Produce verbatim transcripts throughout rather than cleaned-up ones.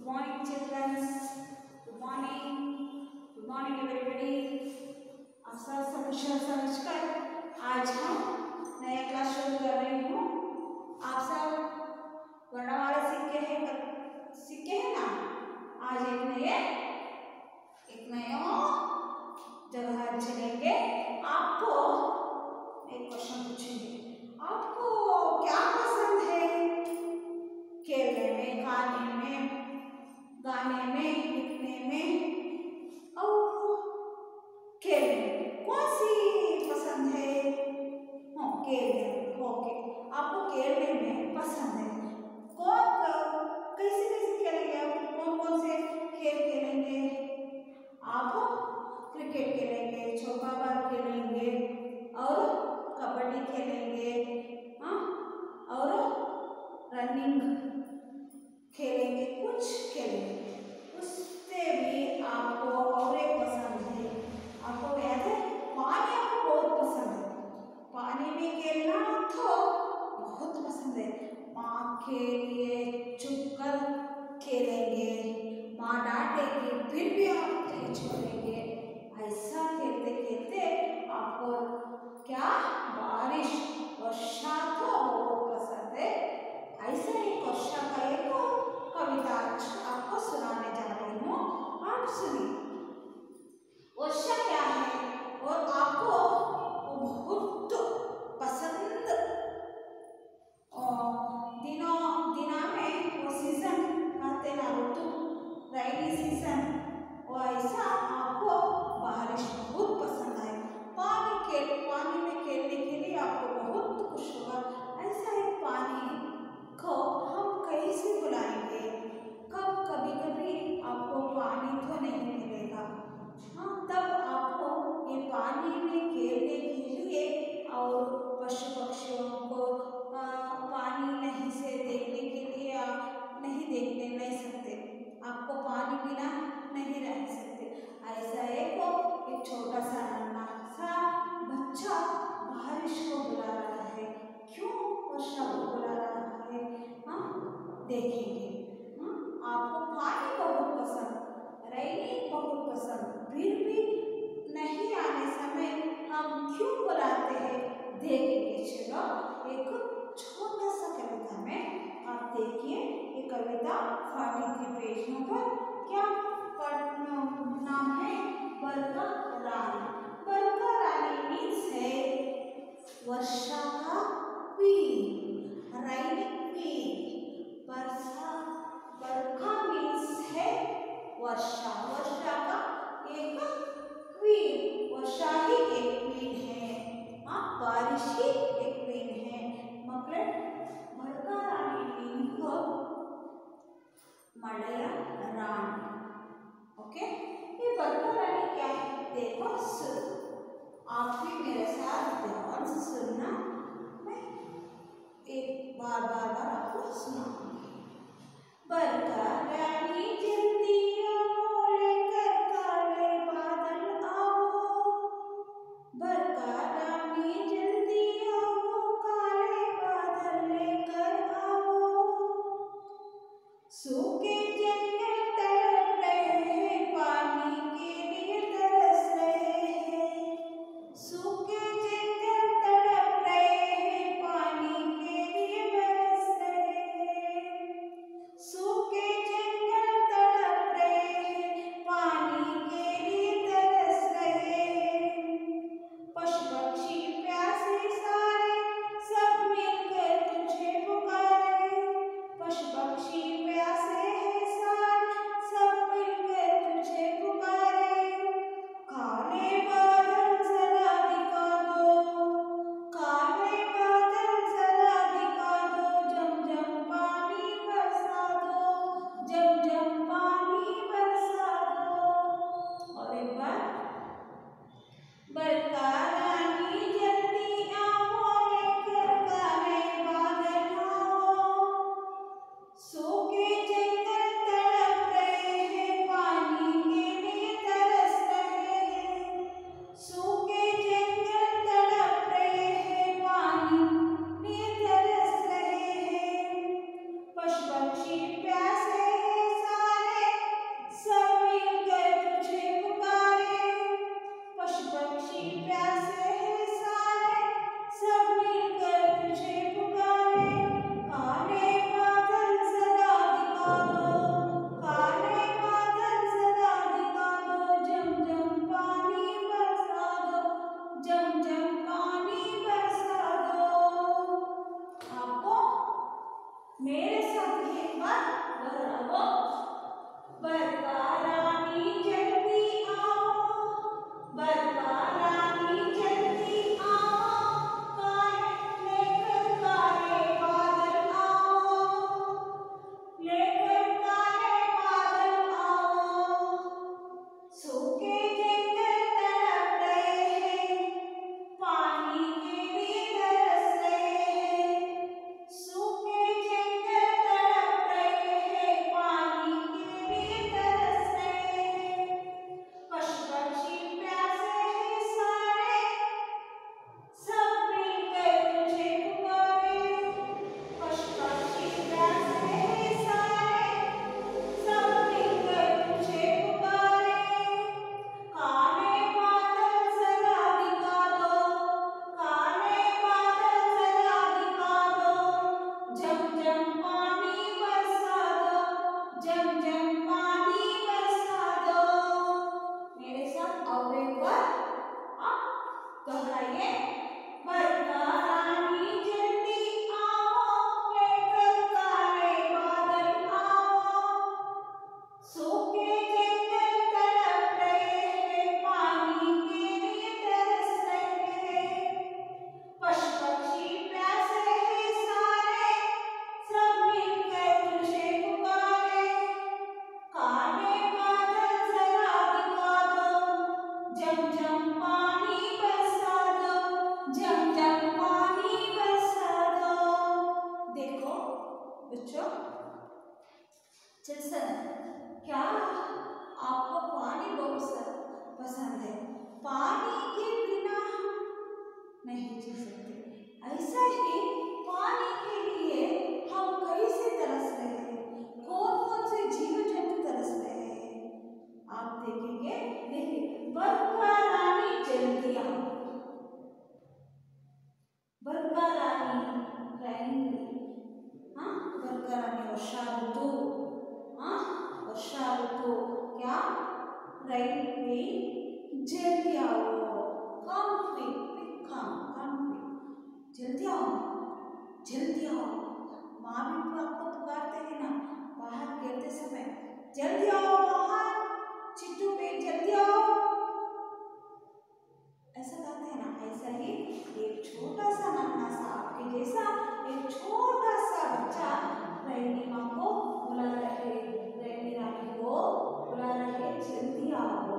Good morning, children. Good morning. Good morning, everybody. आप सब समझ समझकर आज हम नया क्लास शुरू कर रही हूँ। आप सब वर्णमाला सीखे हैं कर सीखे हैं ना। आज एक नए एक नया जगह चलेंगे। आपको एक क्वेश्चन पूछेंगे, आपको क्या पसंद है? खेलने में, खाने में, गाने में, लिखने में और खेलने में कौन सी पसंद है? हाँ, खेलने में। ओके, आपको खेलने में पसंद है। कौन कैसे कैसे खेलेंगे आप? कौन कौन से खेल खेलेंगे आप? क्रिकेट खेलेंगे, चौका बार खेलेंगे और कबड्डी खेलेंगे, हाँ, और रनिंग खेलेंगे, कुछ खेलेंगे। उससे भी आपको और एक पसंद है, आपको याद है पानी आपको बहुत पसंद है। पानी में खेलना तो बहुत पसंद है। माँ के लिए चुप कर खेलेंगे, माँ डांटेगी फिर भी आप नहीं छोड़ेंगे। ऐसा खेलते खेलते आपको क्या बारिश वर्षा तो बहुत पसंद है। ऐसे ही वर्षा का एक कविता आपको सुनाने जा रही हूँ, आप सुनिए। वर्षा क्या है और आपको बहुत पसंद दिनों दिना में वो सीजन कहते ना, ऋतु, रेनी सीजन, और ऐसा आपको बारिश बहुत पसंद है। पानी खेल पानी में खेलने के लिए आपको बहुत खुश होगा। ऐसा ही पानी को हम कैसे बुलाएंगे? कब कभी कभी आपको पानी तो नहीं मिलेगा, हाँ, तब आपको ये पानी में खेलने के लिए और पशु पक्षियों को पानी नहीं से देखने के लिए आप नहीं देखने नहीं सकते, आपको पानी बिना नहीं रह सकते। ऐसा एक एक छोटा सा नन्हा सा बच्चा बारिश को बुला रहा है। क्यों वर्षा को बुला रहा है? हम देखेंगे। हाँ, आपको पानी बहुत पसंद, रेनी बहुत पसंद, फिर भी नहीं आने समय हम क्यों बुलाते हैं देखेंगे। चलो एक छोटा सा कविता में आप देखिए। ये कविता तैंतालीस पेज नंबर क्या नाम है? बरकारानी। बरकारानी मीन्स है वर्षा का क्वीन, रेनी क्वीन। वर्षा बरखा मीन्स है वर्षा, वर्षा का एक क्वीन, वर्षा ही एक क्वीन है, हाँ, बारिश ही एक क्वीन है। मतलब बरकारानी मीन को मलया रानी। ओके, ये बरकारानी क्या है? देखो सुन, आप भी मेरे साथ ध्यान से सुनना। मैं एक बार बार बार आपको सुनाऊंगी। बरकारानी जल्दी आओ, लेकर काले बादल आओ। बरकारानी जल्दी आओ, काले बादल लेकर आओ। सूखे जंगल तड़प रहे हैं, पानी के लिए तरस रहे हैं। सूखे जंगल तड़प रहे हैं, पानी के लिए बरस रहे हैं। सूखे जंगल तड़प मेरे साथ एक बार दोहराओ। बरकारानी जल्दी आओ, बरकारानी जल्दी आओ, काले लेकर काले बादल आओ, लेकर काले बादल आओ। सूखे जंगल तड़प रहे हैं, पानी के लिए तरस रहे हैं। सूखे जंगल तड़प रहे हैं, पानी के लिए तरस रहे हैं। पशु पक्षी प्यासे हैं सारे, सब मिलकर तुझे पुकारे। पशु पक्षी प्यासे हैं सारे, सब मिलकर तुझे पुकारे। काले बादल जरा दिखा दो, काले बादल जरा दिखा दो, जम जम पानी बरसा दो, जम जम पानी बरसा दो। मेरे साथ और एक बार आप दोहराइए। बरकारानी जल्दी आओ, लेकर काले बादल आओ, सूखे जंगल तड़प रहे हैं, पानी के लिए तरस रहे हैं। पशु पक्षी प्यासे हैं सारे, सब मिलकर तुझे पुकारे। काले बादल जरा दिखा दो, जम जम पानी बरसा दो, जम जम पानी बरसा दो। देखो बच्चों, जैसा क्या आपको पानी बहुत पसंद है? पानी के बिना हम नहीं जी सकते। ऐसा ही पानी के लिए हम कैसे तरस रहे हैं, कौन कौन से जीव जंतु तरस रहे हैं, आप देखेंगे। देखिए, बरकारानी जल्दी आओ, बरकारानी रहेंगी। हाँ, बरकारानी वर्षा ऋतु, हाँ वर्षा ऋतु क्या रहेंगी। जल्दी आओ, come quick, quick come, come quick, जल्दी आओ, जल्दी आओ। माँ भी आपको पुकारते हैं ना बाहर खेलते समय, जल्दी आओ बाहर, चिट्टू पे जल्दी आओ, ऐसा कहते हैं ना। ऐसा ही एक छोटा सा नन्हा सा आपके जैसा एक छोटा सा बच्चा रैनी माँ को बुला रहे, रैनी रानी को बुला रहे, जल्दी आओ,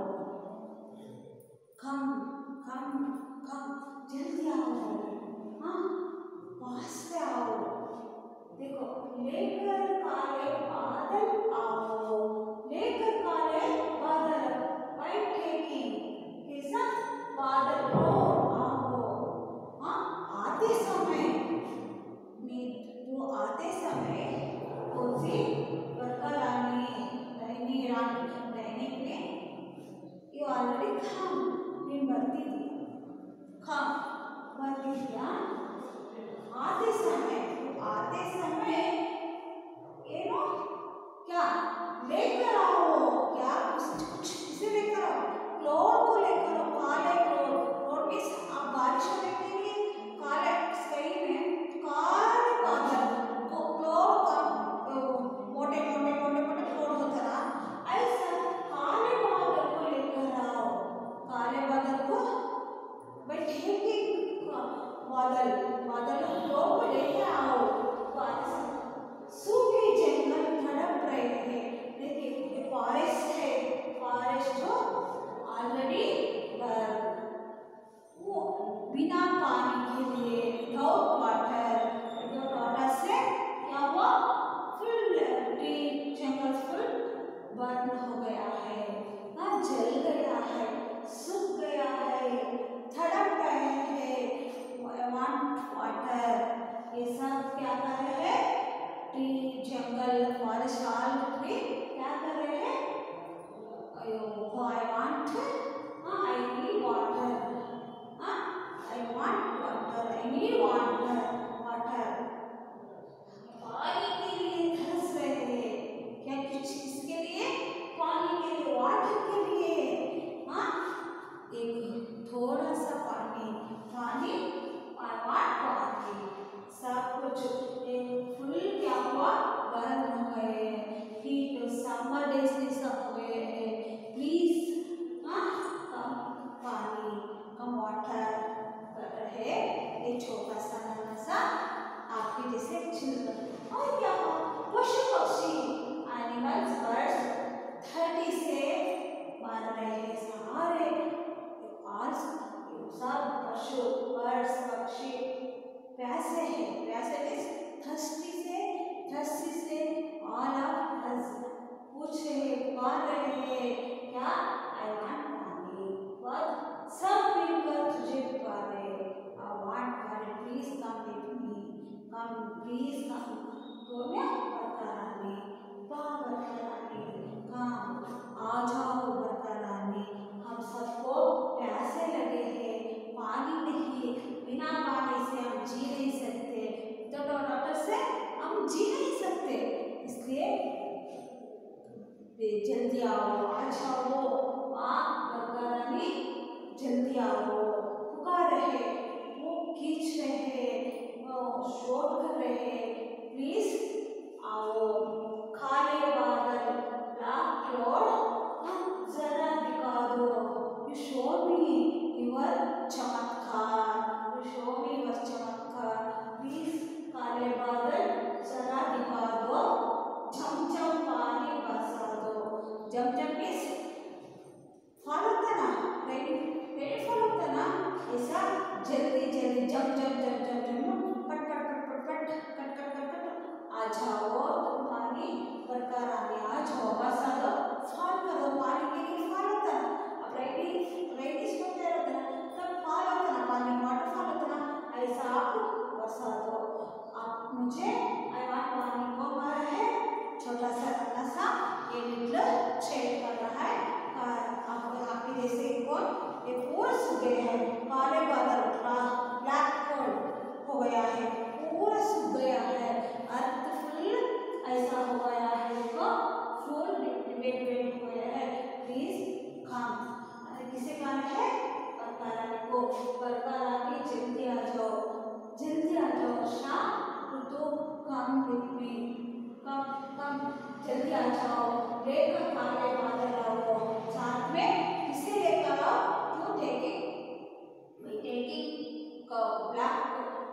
कम कम कम, जल्दी आओ, हाँ पास से आओ। देखो, लेकर काले बादल आओ, लेकर काले बादल, वाइट टेकिंग, कैसा बादल को आओ। हाँ, आते समय में वो आते समय कौन सी बरकारानी रैनी रानी, रैनी में ये ऑलरेडी खाम में भरती थी, खाम भरती दिया। आते समय, आते समय ये नो क्या लेकर आओ, क्या कुछ कुछ इसे लेकर आओ, क्लोड को लेकर आओ, काले क्लोड। क्लोड मीन्स आप बारिश होने के लिए काले स्काई में काले बादल को क्लोड का मोटे मोटे मोटे मोटे क्लोड होता रहा, ऐसा काले बादल को लेकर आओ, काले बादल को बैठेगी, बादल बादल को लेकर आओ। सूखे जंगल तड़प रहे हैं। देखिए, ये फॉरेस्ट है, फॉरेस्ट जो ऑलरेडी वो बिना पानी के लिए, विदाउट वाटर, विदाउट वाटर से क्या हुआ, फुल ट्री जंगल फुल बर्न हो गया है, हाँ जल गया है, सूख गया है, तड़प रहे हैं, वांट वाटर। ये सब क्या कर रहे हैं, ट्री जंगल फॉरेस्ट ऑल ट्री क्या कर रहे हैं, आई वांट, हाँ आई नीड वाटर, हाँ I want water, I need water, water, पानी के लिए तरस रहे हैं। क्या कुछ इसके लिए, पानी के लिए, वाटर के लिए, हाँ एक थोड़ा सा पानी, पानी आई वांट पानी, सब कुछ एक फुल क्या हुआ, छोटा सा नन्हा सा आपके जैसे चिल्कर। और क्या हो पशु पक्षी एनिमल्स बर्ड्स धरती से मर रहे सारे और सब पशु बर्ड्स पक्षी प्यासे हैं। प्यासे मीन्स थर्स्टी से थर्स्टी से ऑल ऑफ अस पूछ रहे पुकार रहे हैं क्या आई वांट पानी। बट सब मिलकर तुझे पुकारे आई वांट पानी please come with me come please come. तो मैं बरकारानी वाह बरकारानी कम आ जाओ बरकारानी हम सबको प्यासे लगे हैं पानी नहीं बिना पानी से हम जी नहीं सकते। तो डॉक्टर से हम जी नहीं सकते इसलिए जल्दी आओ आ जाओ आप बरकारानी जल्दी आओ पुकार रहे वो खींच रहे वो शोर कर रहे प्लीज आओ। काले बादल ब्लैक क्लाउड जरा दिखा दो यू शो मी योर चमत्कार यू शो मी योर चमत्कार प्लीज काले बादल जरा दिखा दो झमझम पानी बरसा दो। झमझम मीन्स फॉल होता ना राइट राइट फॉल होता ना ऐसा जल्दी जल्दी जम जम जम जम जम पट पट पट पट पट कट कट कट कट आ जाओ तुम पानी बरकारानी आ जाओ बरसा दो फॉल करो पानी के लिए फॉल होता ना अब राइट राइट इसको क्या होता ना तब फॉल होता ना पानी वाटर फॉल होता ना ऐसा आप बरसा दो। आप मुझे आई वांट पानी को मार है छोटा सा नन्हा सा ये लिटिल छेद कर रहा है आपको आपके जैसे कौन ये पूरा सूख गए हैं काले बादल ब्लैक कोल्ड हो गया है पूरा सूख गया है अर्थ फुल ऐसा हो गया है देखो फुल वेट वेट हो गया है प्लीज कम किसे कहना है बरकारानी को बरकारानी जल्दी आ जाओ जल्दी आ जाओ शाम तो कम विद मी कम कम जल्दी आ जाओ लेकर काले बादल आओ साथ में किसे लेकर आओ to taking taking black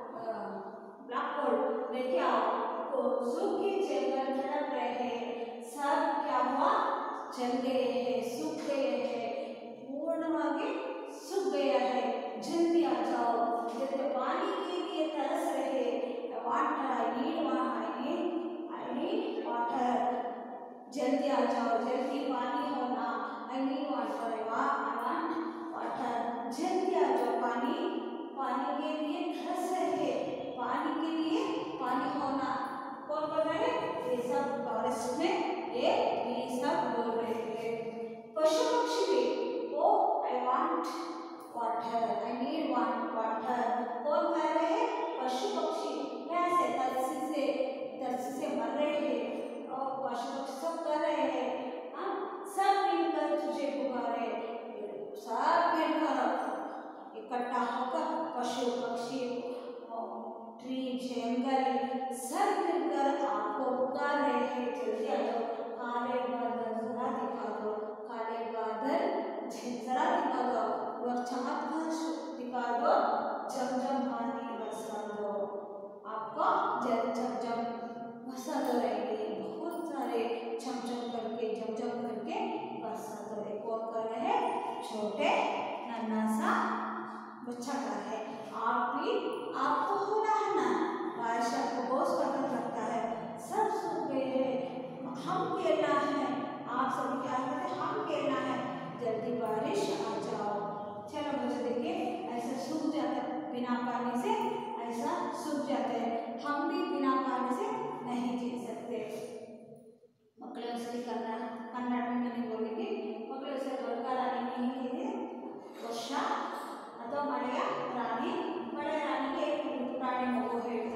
black cold लेके आओ तो सूखे जंगल तड़प रहे हैं सब क्या हुआ जल गए हैं सूख गए हैं पूर्णವಾಗಿ सूख गया है जल्दी आ जाओ जल्दी पानी के लिए तरस रहे water I need water I need I need water जल्दी आ जाओ जल्दी पानी होना I need water I want water जल्दी आ जाओ पानी पानी के लिए तरस रहे पानी के लिए पानी होना कौन बोल रहे हैं ये सब फॉरेस्ट में ये ये सब बोल रहे हैं। पशु पक्षी भी वो I want water I need want water कौन कह रहे हैं पशु पक्षी कैसे तरसी से तरसी से मर रहे हैं और पशु पक्षी सब कर रहे हैं हाँ सब मिलकर तुझे पुकारे सब मिलकर इकट्ठा होकर पशु पक्षी ट्री जंगल सब मिलकर आपको पुकार रहे हैं जल्दी आ जाओ काले बादल जरा दिखा दो काले बादल जरा दिखा दो और चमत्कार दिखा दो झमझम पानी बरसा दो आपको जल झमझम बरसा दो रहेंगे बहुत सारे झमझम करके झमझम करके बरसा दो रहे कौन कर रहे हैं छोटे नन्हा सा बच्चा कर है आप भी आपको होना है ना बारिश आपको बहुत पसंद लगता है सब सूख गए हैं हम खेलना है आप सभी क्या करते हम खेलना है जल्दी बारिश आ जाओ। चलो बच्चे देखिए ऐसा सूख जाता है बिना पानी से ऐसा सूख जाता है हम भी बिना पानी से नहीं जी सकते। मकड़े उसकी कन्नड़ कन्नड़ में मैंने बोलेगी मकड़े उसे बरकारानी नहीं कीजिए वर्षा ಅಥವಾ ಮಳೆಯ ರಾಣಿ ಮಳೆಯ ರಾಣಿಗೆ ಪುಟಾಣಿ ಮಗು ಹೇಳಿ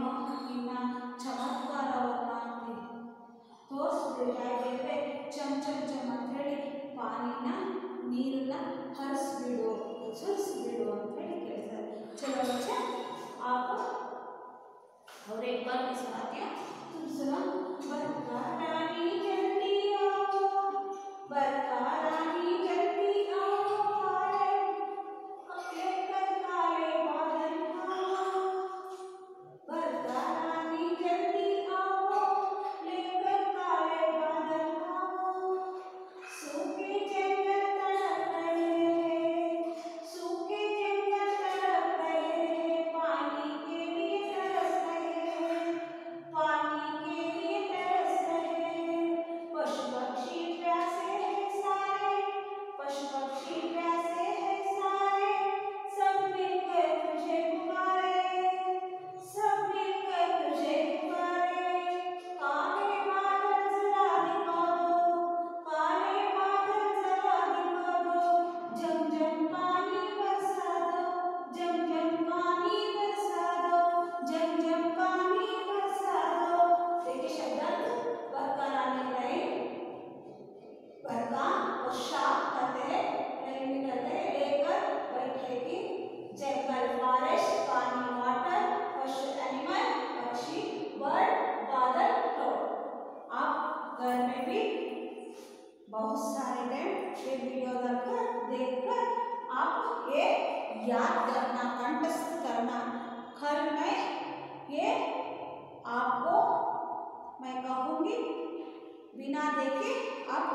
ಇನ್ನ ಚಮತ್ಕಾರವನ್ನ ತೋರಿಸ್ಬಿಡ್ತಾ ಇದ್ದೇವೆ. ಚಮ್ ಚಮ್ ಚಮ್ ಅಂತ ಹೇಳಿ ಪಾನಿನ ನೀರನ್ನ ಹರಿಸ್ಬಿಡು ಸುರಿಸ್ಬಿಡು ಅಂತ ಹೇಳಿ ಕೇಳ್ತಾರೆ. ಚಲೋ ಬಚ್ಚೆ आप और एक बार मैं सुनाती हूँ, तुम सुनो। बरकारानी जल्दी आओ, बरकारानी जल्दी आओ, काले लेकर काले बादल आओ। बरकारानी जल्दी आओ, लेकर काले बादल आओ। सूखे जंगल तड़प रहे, सूखे जंगल तड़प रहे, पानी के लिए तरस रहे, पानी के लिए तरस रहे। पशु पक्षी प्यासे हैं सारे, पशु पक्षी प्यासे हैं सारे, सब मिलकर तुझे पुकारे, सब मिलकर तुझे पुकारे। काले बादल जरा दिखा दो, काले बादल जरा दिखा दो, जम जम पानी बरसा दो, जम जम पानी बरसा दो, जम जम पानी बरसा दो। देखिए शब्दार्थ बरकारानी लाइन बरका और शाप कहते हैं, लाइन में कहते हैं लेकर बैठेगी, जंगल फॉरेस्ट पानी वाटर, पशु एनिमल पक्षी बर्ड बादल क्लाउड। आप घर में भी बहुत सारे टाइम ये वीडियो देखकर देखकर आप ये याद करना, कंठस्थ करना। घर में ये आपको मैं कहूँगी बिना देखे आप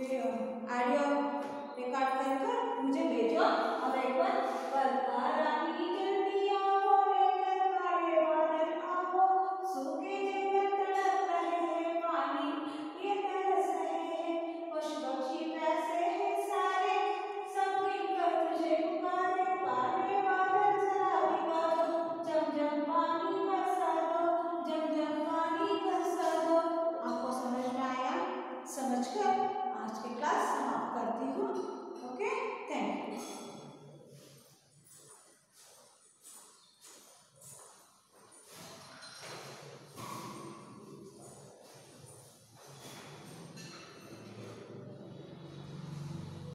ऑडियो रिकॉर्ड कर कर मुझे भेजो। और एक बार बरकारानी